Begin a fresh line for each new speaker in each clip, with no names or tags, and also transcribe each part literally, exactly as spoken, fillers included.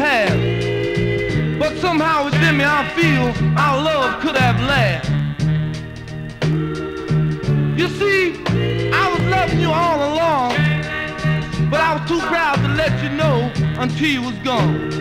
past. But somehow within me I feel our love could have lasted. You see, I was loving you all along, but I was too proud to let you know until you was gone.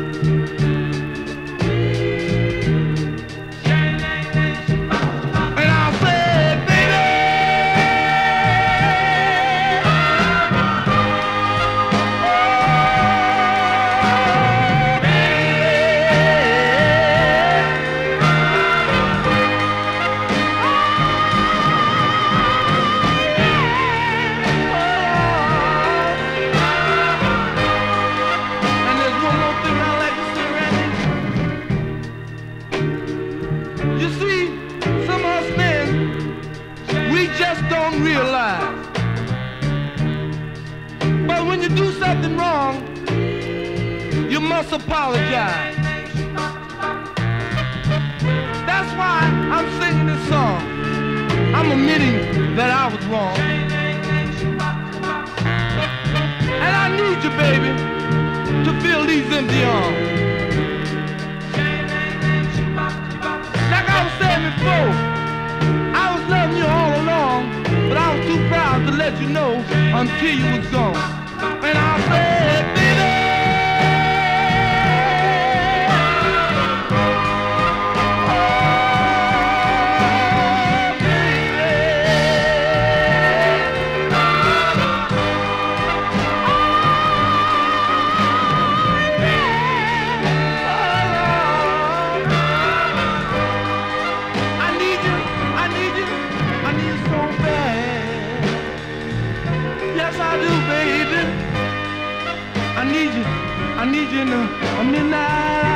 Realize, but when you do something wrong, you must apologize. That's why I'm singing this song. I'm admitting that I was wrong, and I need you, baby, to fill these empty arms. Like I was saying before, I was loving you all along, but I was too proud to let you know until you was gone. And I said, baby, oh, baby, oh, I need you, I need you, I need you so bad. Yes, I do, baby. I need you, I need you in the midnight